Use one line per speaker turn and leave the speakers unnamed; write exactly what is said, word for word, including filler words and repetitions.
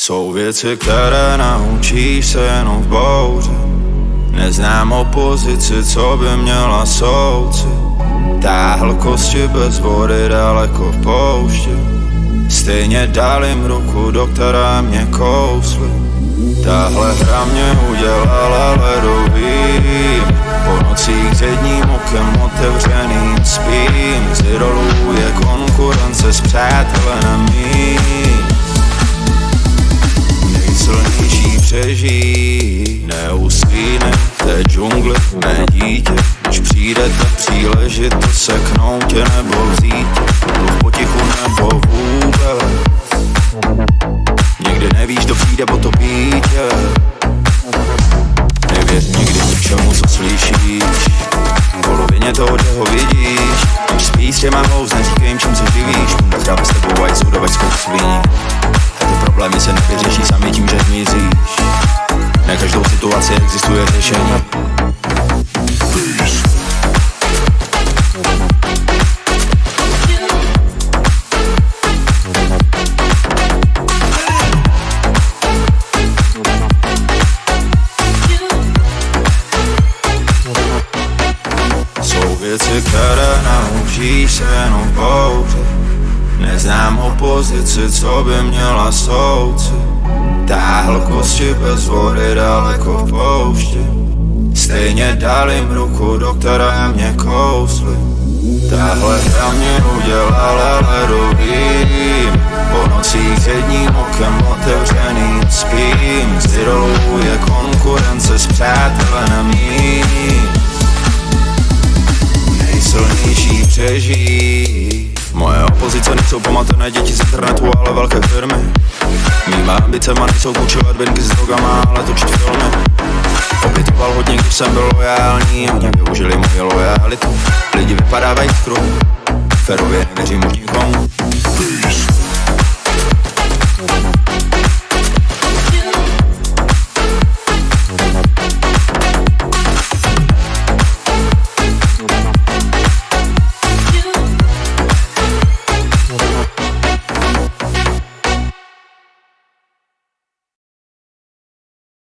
Jsou věci, které naučíš se jenom v bouři. Neznám opozici, co by měla soudci. Táhl kosti bez vody daleko v poušti. Stejně dal jim ruku, do které mě kousli. Tahle hra mě udělala ledovým. Po nocích s jedním okem otevřeným spím. Z idolů je konkurence s přátelem mým. Nejsilnější přežijí, neusvíne v té džungli, mé dítě. Když přijde ta příležitost seknout tě nebo vzít, mluv potichu nebo vůbec. Nikdy nevíš, kdo přijde potopí tě. Nevěř nikdy ničemu, co slyšíš. V polovině toho, kde ho vidíš. Když spíš s těma houz, neříkej jim, čím se živíš. Bunda chrápe s tebou a jsou doveckou svíní. A ty problémy se nevyřeší sami tím, že zmizíš. Na každou situaci existuje řešení. Věci, které naučíš se jenom v bouři. Neznám opozici, co by měla soudci. Táhl kosti bez vody daleko v poušti. Stejně dal jim ruku, do které mě kousli. Tahle hra mě udělala ledovým. Po nocích s jedním okem otevřeným spím. Z idolů je konkurence s přátelem mým. Nejsilnější přežijí. Moje opozice nejsou pamatelné děti z internetu, ale velké firmy. Mýma ambicema nejsou půjčovat binky s drogama, ale točit filmy. Opětoval hodně, když jsem byl lojální. Hodně využili moje lojalitu. Lidi vypadávají v kruhu. Ferově nevěřím už nikomu.